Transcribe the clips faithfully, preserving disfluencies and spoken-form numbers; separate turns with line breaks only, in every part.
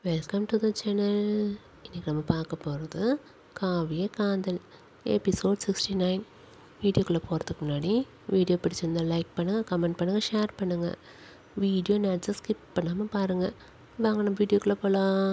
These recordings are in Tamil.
Welcome to the channel. இன்றைக்கி நம்ம பார்க்க போகிறது காவிய காதல் எபிசோட் சிக்ஸ்டி நைன். வீடியோக்குள்ளே போகிறதுக்கு முன்னாடி வீடியோ பிடிச்சிருந்தால் லைக் பண்ணுங்கள், கமெண்ட் பண்ணுங்கள், ஷேர் பண்ணுங்கள். வீடியோ நேரத்தை ஸ்கிப் பண்ணாமல் பாருங்கள். வாங்க நம்ம வீடியோக்குள்ளே போகலாம்.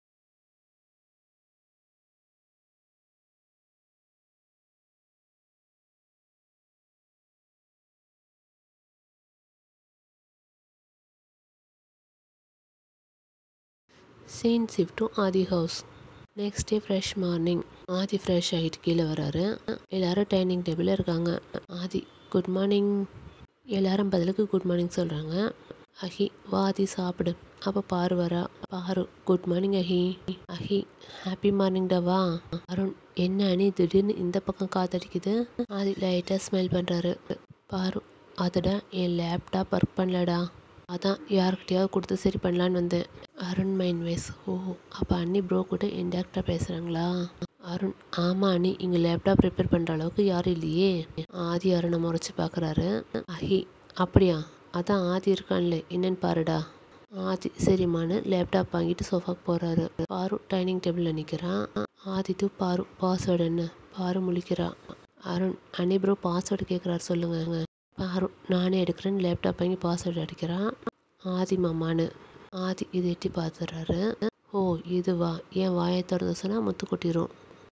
Scene shift to Aadhi house. Next day fresh morning. Aadhi fresh ஆகிட்டு கீழே வராரு. எல்லோரும் டைனிங் டேபிளில் இருக்காங்க. Aadhi good morning. எல்லாரும் பதிலுக்கு குட் மார்னிங் சொல்கிறாங்க. அஹி வா ஆதி சாப்பிடு. அப்போ பாரு வரா. Paru good morning Ahi. Ahi happy morning டா. வா. அருண் என்ன அணி திடீர்னு இந்த பக்கம் காத்தடிக்குது. ஆதி லைட்டாக ஸ்மெல் பண்ணுறாரு. பாரு அதுடா என் லேப்டாப் ஒர்க் பண்ணலடா, அதான் யாருக்கிட்டையாவது கொடுத்து சரி பண்ணலான்னு வந்தேன். Arun mind wise. ஓ அப்போ அண்ணி ப்ரோ கூட இன்டேரக்டாக பேசுகிறாங்களா? அருண் ஆமாம் அண்ணி, இங்கே லேப்டாப் ரிப்பேர் பண்ணுற அளவுக்கு யாரும் இல்லையே. ஆதி அருணை முறைச்சி பார்க்குறாரு. அஹி அப்படியா, அதான் ஆதி இருக்கான்ல, என்னன்னு பாருடா. ஆதி சரிம்மான்னு லேப்டாப் வாங்கிட்டு சோஃபாக்கு போகிறாரு. பாரு டைனிங் டேபிளில் நிற்கிறான். ஆதி தூ பாரு பாஸ்வேர்டு என்ன? பாரு முழிக்கிறா. அருண் அண்ணி ப்ரோ பாஸ்வேர்டு கேட்குறாரு, சொல்லுங்க. பாரு நானே எடுக்கிறேன்னு லேப்டாப் வாங்கி பாஸ்வேர்டு அடிக்கிறான். ஆதி மாமான்னு. ஆதி இது எட்டி பார்த்துறாரு. ஓ இதுவா, ஏன் வாயை திறந்து சொன்னால் முத்து கொட்டிரும்.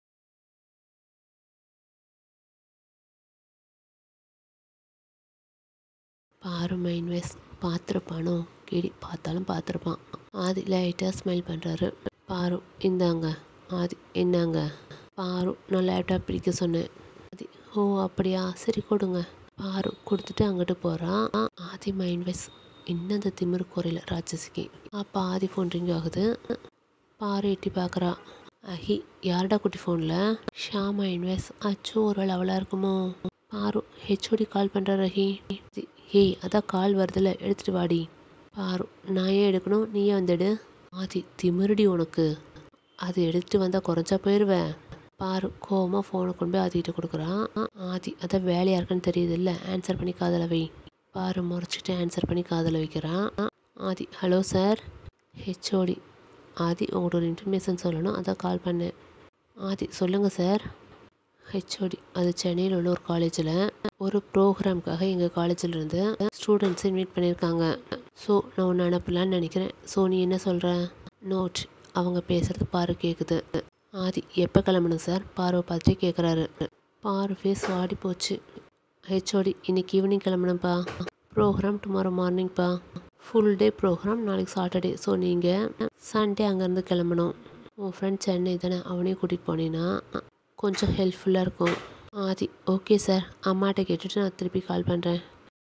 பாரு மைண்ட் வைஸ். பார்த்துருப்பானோ, கிடி பார்த்தாலும் பார்த்துருப்பான். ஆதி லைட்டாக ஸ்மைல் பண்ணுறாரு. பாரு இந்தாங்க. ஆதி என்னங்க? பாரு நான் லேப்டாப் பிடிக்க சொன்னேன். ஆதி ஓ அப்படியா, சரி கொடுங்க. பாரு கொடுத்துட்டு அங்கிட்டு போகிறான். Aadhi mind voice. இன்னும் அந்த திமிரு குறையில ராட்சசிக்கு. அப்போ ஆதி ஃபோன் ரிங் ஆகுது. பாரு எட்டி பார்க்குறா. அஹி யார்டா குட்டி ஃபோனில்? ஷாமா இன்வெஸ். அச்சோ ஒரு வேளை அவளாக இருக்குமோ. பாரு ஹெச்ஓடி கால் பண்ணுறாரு. அஹி ஹேய் அதான் கால் வருதுல்ல, எடுத்துகிட்டு வாடி. பாரு நான் ஏன் எடுக்கணும், நீயே வந்துடு. ஆதி திமிருடி உனக்கு, அது எடுத்துகிட்டு வந்தால் குறைஞ்சா போயிடுவேன். பாரு கோவமாக ஃபோனை கொண்டு போய் ஆதிக்கிட்ட கொடுக்குறான். ஆதி அதான் வேலையாக இருக்குன்னு தெரியுது இல்லை, ஆன்சர் பண்ணி காதலை வை. பாரு முறைச்சிட்டு ஆன்சர் பண்ணி காதலை வைக்கிறான். Aadhi hello sir. HOD. Aadhi உங்கள்கிட்ட ஒரு இன்ஃபர்மேஷன் சொல்லணும், அதான் கால் பண்ணேன். ஆதி சொல்லுங்கள் சார். ஹெச்ஓடி அது சென்னையில் உள்ள ஒரு காலேஜில் ஒரு ப்ரோக்ராம்காக எங்கள் காலேஜில் இருந்து ஸ்டூடெண்ட்ஸை இன்வைட் பண்ணியிருக்காங்க. ஸோ நான் ஒன்று அனுப்பலான்னு நினைக்கிறேன். ஸோ நீ என்ன சொல்கிற? நோட் அவங்க பேசுகிறது பாரு கேட்குது. ஆதி எப்போ கிளம்பணும் சார்? பாருவை பார்த்துட்டே கேட்குறாரு. பாரு ஃபேஸ் வாடி போச்சு. ஹெச்ஓடி இன்னைக்கு evening கிளம்பணும்ப்பா. Program tomorrow மார்னிங்ப்பா. Full day program நாளைக்கு சாட்டர்டே. ஸோ நீங்கள் சண்டே அங்கேருந்து கிளம்பணும். உன் ஃப்ரெண்ட் சென்னை தானே, அவனையும் கூட்டிகிட்டு போனீங்கன்னா கொஞ்சம் ஹெல்ப்ஃபுல்லாக இருக்கும். ஆதி ஓகே சார், அம்மாட்ட கேட்டுட்டு நான் திருப்பி கால் பண்ணுறேன்.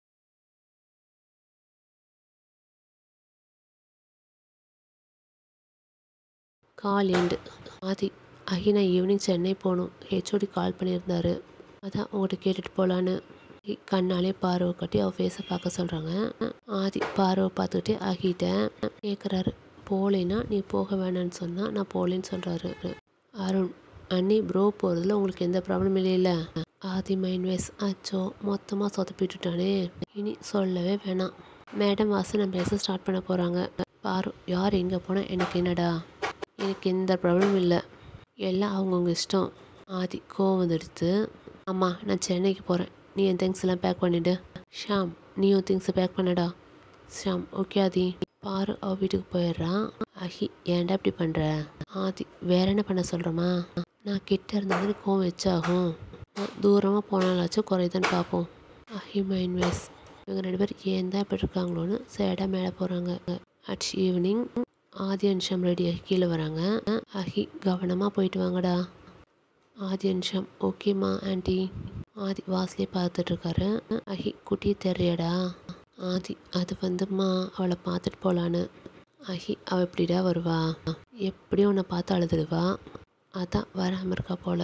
கால் எண்டு. ஆதி அஹி நான் ஈவினிங் சென்னை போகணும், ஹெச்ஓடி கால் பண்ணியிருந்தாரு, அதான் உங்கள்கிட்ட கேட்டுட்டு போகலான்னு. கண்ணாலே பார்வை கட்டி அவள் ஃபேஸை பார்க்க சொல்கிறாங்க. ஆதி பார்வை பார்த்துக்கிட்டே அகிட்ட கேட்குறாரு. போகலைன்னா நீ போக வேணான்னு சொன்னால் நான் போகலேன்னு சொல்கிறாரு. அருண் அண்ணி ப்ரோ போகிறதுல உங்களுக்கு எந்த ப்ராப்ளம் இல்லைல்ல? Aadhi mind voice. அச்சோ மொத்தமாக சொதப்பிட்டுட்டானே, இனி சொல்லவே வேணாம். மேடம் வாசு நம்ம பேச ஸ்டார்ட் பண்ண போகிறாங்க. பாரு யார் எங்கே போனால் எனக்கு என்னடா, எனக்கு எந்த ப்ராப்ளமும் இல்லை, எல்லாம் அவங்கவுங்க இஷ்டம். ஆதி கோவம் வந்துடுத்து. அம்மா நான் சென்னைக்கு போகிறேன், நீ என் திங்ஸ் எல்லாம் பேக் பண்ணிவிடு. ஷாம் நீயும் திங்ஸை பேக் பண்ணடா. ஷாம் ஓகே ஆதி. பாரு அவ வீட்டுக்கு போயிடுறான். அஹி ஏன்டா இப்படி பண்ணுற? ஆதி வேற என்ன பண்ண சொல்கிறோமா? நான் கிட்ட இருந்தாலும் கோவம் வச்சாகும், தூரமாக போனாலாச்சும் குறையுதான்னு பார்ப்போம். அஹி மைண்ட் வைஸ். இவங்க ரெண்டு பேர் ஏன் தான் இப்படி இருக்காங்களோன்னு சேடாக மேலே போகிறாங்க. அட் ஈவினிங் ஆதி அன்ஷம் ரெடியாகி கீழே வராங்க. அஹி கவனமாக போயிட்டு வாங்கடா. ஆதி அன்ஷம் ஓகேம்மா ஆண்டி. ஆதி வாசலே பார்த்துட்ருக்காரு. அஹி குட்டி தெரியடா. ஆதி அது வந்தும்மா அவளை பார்த்துட்டு போகலான்னு. அஹி அவள் எப்படிடா வருவா, எப்படியும் உன்னை பார்த்து அழுதுடுவா, அதான் வராமல் இருக்கா போல.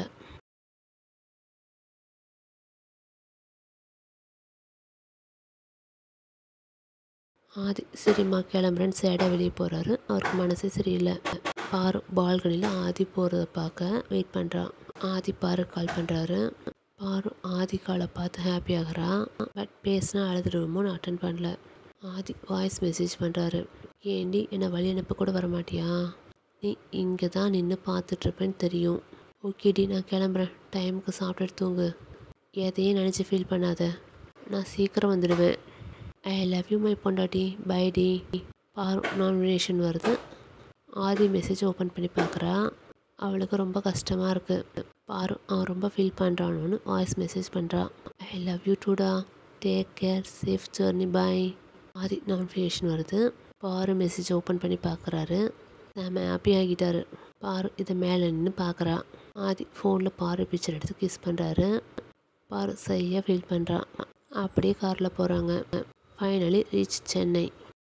ஆதி சரிம்மா கிளம்புறேன்னு சேடாக வெளியே போகிறாரு. அவருக்கு மனசே சரியில்லை. பாரு பால்கனியில் ஆதி போகிறத பார்க்க வெயிட் பண்ணுறான். ஆதி பாரு கால் பண்ணுறாரு. பாரு ஆதி காலை பார்த்து ஹாப்பி ஆகிறா. பட் பேசினா அழுதுடுவோமோன்னு அட்டன் பண்ணல. ஆதி வாய்ஸ் மெசேஜ் பண்ணுறாரு. ஏண்டி என்னை வழி அனுப்ப கூட வர மாட்டியா? நீ இங்கே தான் நின்று பார்த்துட்ருப்பேன்னு தெரியும். ஓகேடி நான் கிளம்புறேன். டைமுக்கு சாப்பிட்டுட்டு தூங்கு. எதையும் நினச்சி ஃபீல் பண்ணாத. நான் சீக்கிரம் வந்துடுவேன். ஐ லவ் யூ மை பொண்டாட்டி. பை டி. பாரு நாமினேஷன் வருது. ஆதி மெசேஜ் ஓப்பன் பண்ணி பார்க்குறா. அவளுக்கு ரொம்ப கஷ்டமாக இருக்குது. பாரு அவன் ரொம்ப ஃபீல் பண்ணுறானோன்னு வாய்ஸ் மெசேஜ் பண்ணுறா. ஐ லவ் யூ டூடா. Take care. Safe journey. Bye. Aadhi nomination வருது. பாரு மெசேஜ் ஓப்பன் பண்ணி பார்க்குறாரு. நம்ம ஹாப்பி ஆகிட்டாரு. பாரு இதை மேலே நின்று பார்க்குறா. ஆதி ஃபோனில் பாரு பிக்சர் எடுத்து கிஸ் பண்ணுறாரு. பாரு சரியாக ஃபீல் பண்ணுறா. அப்படியே காரில் போகிறாங்க. Finally reach Chennai.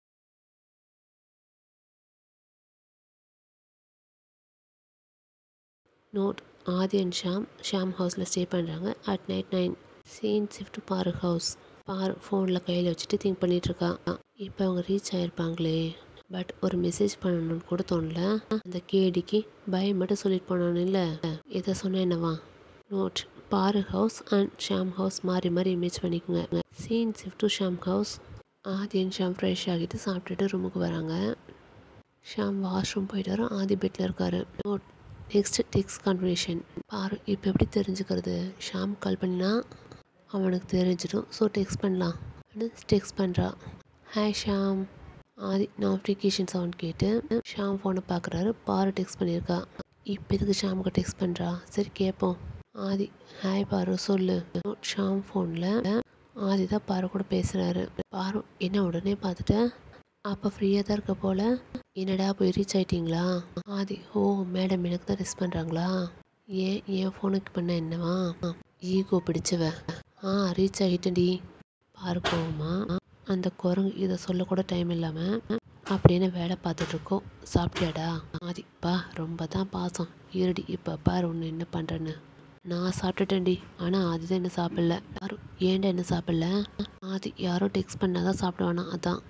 Note Aadhi and Sham Sham ஹவுஸில் ஸ்டே பண்ணுறாங்க. At night nine. Scene shift Paaru house. Paaru ஃபோனில் கையில் வச்சுட்டு திங்க் பண்ணிகிட்ருக்கா. இப்போ அவங்க ரீச் ஆகிருப்பாங்களே, பட் ஒரு மெசேஜ் பண்ணணும்னு கூட தோணல. அந்த கேடிக்கு பை மட்டும் சொல்லிட்டு போனானு இல்லை, எதை சொன்ன என்னவா? நோட் பாரு ஹவுஸ் அண்ட் ஷாம் ஹவுஸ் மாறி மாறி இமேஜ் பண்ணிக்கோங்க. Scene shift to Sham house. Aadhi and Sham fresh ஆகிட்டு சாப்பிட்டுட்டு ரூமுக்கு வராங்க. ஷாம் வாஷ்ரூம் போயிட்டு வர. ஆதி பெட்டில் இருக்காரு. Note next text conversation. Paaru இப்போ எப்படி தெரிஞ்சுக்கிறது? ஷாம் கால் பண்ணினா அவனுக்கு தெரிஞ்சிடும். ஸோ டெக்ஸ்ட் பண்ணலாம். டெக்ஸ்ட் பண்ணுறா. Hi Sham. Aadhi notification sound கேட்டு ஷாம் ஃபோனை பார்க்குறாரு. பாரு டெக்ஸ்ட் பண்ணியிருக்கா. இப்போ இதுக்கு ஷாமுக்கு டெக்ஸ்ட் பண்ணுறா. சரி கேட்போம். ஆதி ஹாய் பாரு சொல்லு. ஷாம் ஃபோனில் ஆதி தான் பாரு கூட பேசுகிறாரு. பாரு என்ன உடனே பார்த்துட்டேன், அப்போ ஃப்ரீயாக தான் இருக்க போல். என்னடா போய் ரீச் ஆகிட்டிங்களா? ஆதி ஓ மேடம் எனக்கு தான் ரெஸ்ட் பண்ணுறாங்களா? ஏன் என் ஃபோனுக்கு பண்ண என்னவா? ஈகோ பிடிச்சவ. ஆ ரீச் ஆகிட்டேன்டி. பார்க்கோமா அந்த குரங்கு இதை சொல்லக்கூட டைம் இல்லாமல் அப்படின்னு வேலை பார்த்துட்ருக்கோம். சாப்பிட்டியாடா? ஆதி பா ரொம்ப தான் பாசம். இருடி இப்போ பாரு ஒன்று என்ன பண்ணுறேன்னு. நான் சாப்பிட்டுட்டேன்டி. ஆனால் ஆதி தான் என்ன சாப்பிடல. யாரும் ஏன்டா என்ன சாப்பிடல? ஆதி யாரும் டெக்ஸ்ட் பண்ணால் தான் சாப்பிடுவானா, அதான்.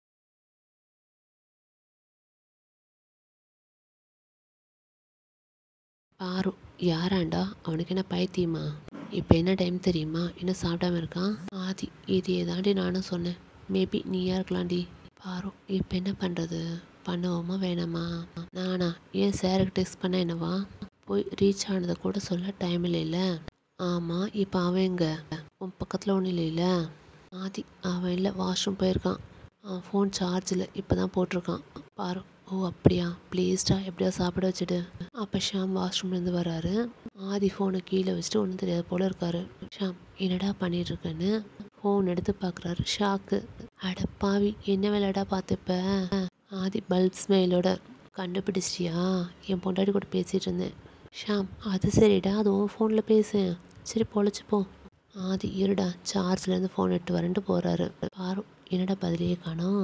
பாரு யாராண்டா? அவனுக்கு என்ன பைத்தியமா? இப்போ என்ன டைம் தெரியுமா? இன்னும் சாப்பிடாம இருக்கான். ஆதி இதையே தாண்டி நானும் சொன்னேன். மேபி நீயா இருக்கலாம்டி. பாரு இப்போ என்ன பண்ணுறது? பண்ணுவோமா வேணாமா? நானா ஏன் சாருக்கு டெக்ஸ்ட் பண்ண என்னவா? போய் ரீச் ஆனதை கூட சொல்ல டைம் இல்லைல்ல. ஆமாம் இப்போ அவன் எங்கே? உன் பக்கத்தில் ஒன்றும் இல்லைல்ல. ஆதி அவன் இல்லை, வாஷ்ரூம் போயிருக்கான். அவன் ஃபோன் சார்ஜில் இப்போ தான் போட்டிருக்கான். பாரு ஓ அப்படியா, ப்ளீஸ்டா எப்படியா சாப்பிட வச்சுடு. அப்போ ஷாம் வாஷ்ரூம்லேருந்து வராரு. ஆதி ஃபோனை கீழே வச்சுட்டு ஒன்றும் தெரியாத போல் இருக்காரு. ஷாம் என்னடா பண்ணிகிட்ருக்கேன்னு ஃபோன் எடுத்து பார்க்குறாரு. ஷாக்கு. அட பாவி என்ன வேலைடா பார்த்துப்ப? ஆதி பல்ப் ஸ்மெயிலோட கண்டுபிடிச்சிட்டியா? என் பொண்டாட்டி கூட பேசிகிட்டு இருந்தேன். ஷாம் அது சரிடா, அது உன் ஃபோனில் பேசு. சரி பொழைச்சிப்போம். ஆதி இருடா சார்ஜ்லேருந்து ஃபோன் எடுத்து வரேன்ட்டு போகிறாரு. பாரு என்னடா பதிலையே காணோம்.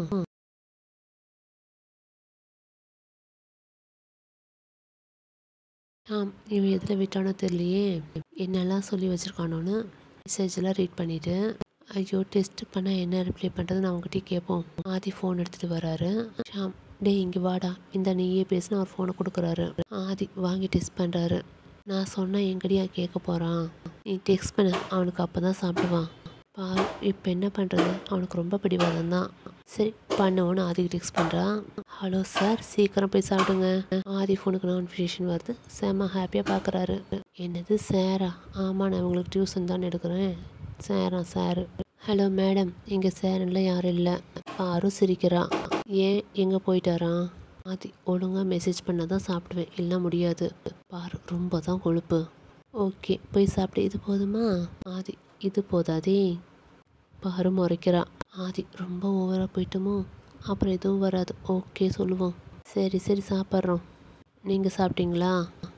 ஆம் இவன் எதில் விட்டானோ தெரியலையே, என்னெல்லாம் சொல்லி வச்சுருக்கானோன்னு மெசேஜெல்லாம் ரீட் பண்ணிவிட்டு ஐயோ டெஸ்ட் பண்ணால் என்ன ரிப்ளை பண்ணுறதுன்னு அவங்ககிட்டயே கேட்போம். ஆதி ஃபோன் எடுத்துகிட்டு வராரு. ஷாம் டே இங்கே வாடா, இந்த நீயே பேசுன்னு அவர் ஃபோனை கொடுக்குறாரு. ஆதி வாங்கி டெஸ்ட் பண்ணுறாரு. நான் சொன்னால் எங்கடியா கேட்க போகிறான்? நீ டெக்ஸ்ட் பண்ண, அவனுக்கு அப்போ தான் சாப்பிடுவான். பாரு இப்போ என்ன பண்ணுறது? அவனுக்கு ரொம்ப பிடிவாதம் தான். சரி பண்ணுவோன்னு ஆதிக்கு டெக்ஸ்ட் பண்ணுறான். ஹலோ சார் சீக்கிரம் போய் சாப்பிடுங்க. ஆதி ஃபோனுக்கு நோட்டிஃபிகேஷன் வருது. செம்ம ஹாப்பியாக பார்க்குறாரு. என்னது சாரா? ஆமாம் நான் உங்களுக்கு டியூஷன் தான் எடுக்கிறேன். சாரா சாரு. ஹலோ மேடம் இங்கே சாரெல்லாம் யாரும் இல்லை. பாரு சிரிக்கிறா. ஏன் எங்கே போயிட்டாரான்? ஆதி ஒழுங்காக மெசேஜ் பண்ணால் தான் சாப்பிடுவேன், இல்லை முடியாது. பாரு ரொம்ப தான் கொழுப்பு. ஓகே போய் சாப்பிட்டு. இது போதுமா? ஆதி இது போதாதே. பாரு முறைக்கிறா. ஆதி ரொம்ப ஓவராக போயிட்டோமோ? அப்புறம் எதுவும் வராது. ஓகே சொல்லுவோம். சரி சரி சாப்பிட்றோம். நீங்கள் சாப்பிட்டீங்களா?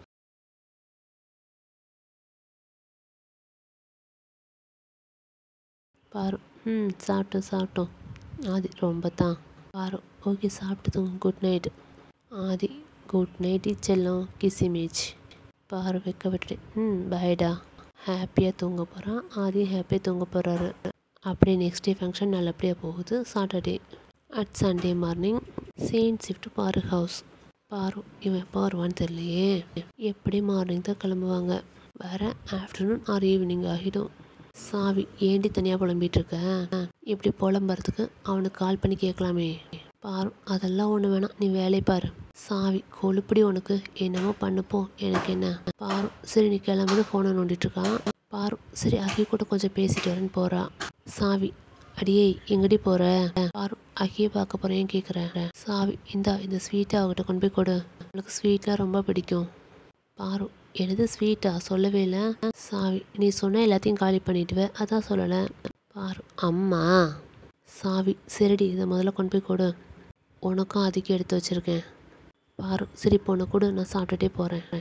பாரு ம் சாப்பிட்டோம் சாப்பிட்டோம். ஆதி ரொம்ப தான். பாரு ஓகே சாப்பிட்டதும் good night. Aadhi good night செல்லம் கிஸ் இமேஜ். பாரு வைக்க விட்டுட்டு ம் பாய்டா. ஹாப்பியாக தூங்க போகிறான். ஆதி ஹாப்பியாக தூங்க போகிறாரு. அப்படியே நெக்ஸ்ட் டே ஃபங்க்ஷன் நல்லபடியாக போகுது. Saturday. At Sunday morning scene shift Paaru house. Paaru இவன் எப்போ வருவான்னு தெரியலையே. எப்படி மார்னிங் தான் கிளம்புவாங்க. வேறு ஆஃப்டர்நூன் ஆர் ஈவினிங் ஆகிடும். சாவி ஏண்டி தனியாக புலம்பிகிட்டு இருக்க? இப்படி புலம்புறதுக்கு அவனுக்கு கால் பண்ணி கேட்கலாமே. பாரு அதெல்லாம் ஒன்று வேணாம், நீ வேலை பாரு. சாவி கொழுப்படி உனக்கு என்னமோ பண்ணுப்போ, எனக்கு என்ன. பாரு சரி நீ கிளம்புன்னு ஃபோனை நோண்டிட்டுருக்கான். பாரு சரி அகி கூட கொஞ்சம் பேசிட்டு வரேன்னு போகிறா. சாவி அடியே எங்கடி போகிற? பாரு அகியை பார்க்க போகிறேன்னு கேட்குறேன். சாவி இந்தா இந்த ஸ்வீட்டை அவகிட்ட கொண்டு போய் கொடு, அவளுக்கு ஸ்வீட்லாம் ரொம்ப பிடிக்கும். பாரு எனது ஸ்வீட்டா? சொல்லவே இல்லை. சாவி நீ சொன்ன எல்லாத்தையும் காலி பண்ணிடுவே, அதான் சொல்லலை. பாரு அம்மா. சாவி சரிடி இதை முதல்ல கொண்டு போய் கொடு, உனக்கும் அதுக்கு எடுத்து வச்சுருக்கேன். பாரு சரி பொண்ணு கொடு, நான் சாப்பிட்டுட்டே போகிறேன்.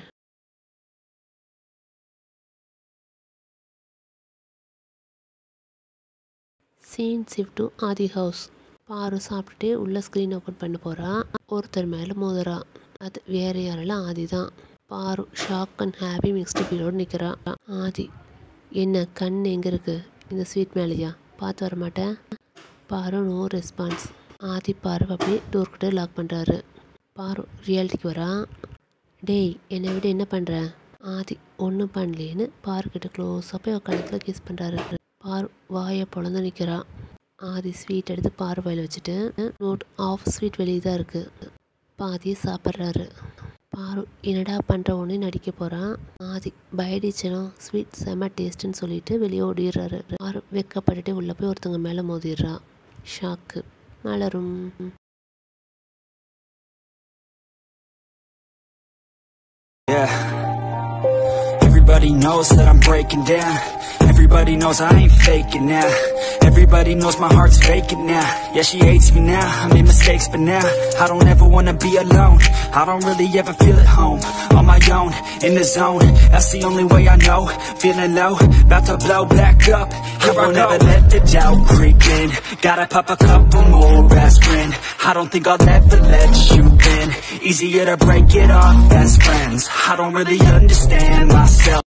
Scene shift to Aadhi house. Paaru சாப்பிட்டுட்டே உள்ள ஸ்க்ரீன் ஓப்பன் பண்ண போகிறா. ஒருத்தர் மேலே மோதுறா. அது வேறு யாரெல்லாம் ஆதி தான். Paaru shock and happy mixed ஃபீலோடு நிற்கிறா. ஆதி என்ன கண் எங்கே இருக்குது? இந்த ஸ்வீட் மேலேயா? பார்த்து வர மாட்டேன். பாரு நோ ரெஸ்பான்ஸ். ஆதி பாரு அப்படியே டோர்கிட்ட லாக் பண்ணுறாரு. பாரு ரியாலிட்டிக்கு வரா. டேய் என்னை விட என்ன பண்ணுற? ஆதி ஒன்றும் பண்ணலேன்னு பாருக்கிட்ட க்ளோஸாக போய் கணத்தில் கிஸ் பண்ணுறாரு. பாரு வாயை பொழந்து நிற்கிறா. ஆதி ஸ்வீட் எடுத்து பாரு வாயில் வச்சுட்டு நோட் ஆஃப் ஸ்வீட் வெளியே தான் இருக்குது. பாதியை சாப்பிட்றாரு. பாரு என்னடா பண்ணுற ஒன்று நடிக்க போகிறான். ஆதி பயடிச்சனும் ஸ்வீட் செம்ம டேஸ்ட்டுன்னு சொல்லிட்டு வெளியே ஓடிடுறாரு. பாரு வெக்கப்பட்டுட்டு உள்ளே போய் ஒருத்தவங்க மேலே மோதிடுறா. ஷாக்கு. மலரும்.
Yeah. Everybody knows that I'm breaking down. Everybody knows I ain't faking now. Everybody knows my heart's vacant now. Yeah, she hates me now, I made mistakes but now I don't ever wanna be alone. I don't really ever feel at home. On my own, in the zone, that's the only way I know. Feeling low, about to blow back up. I won't ever let the doubt creep in. Gotta pop a couple more aspirin. I don't think I'll ever let you in. Easier to break it off best friends. I don't really understand myself.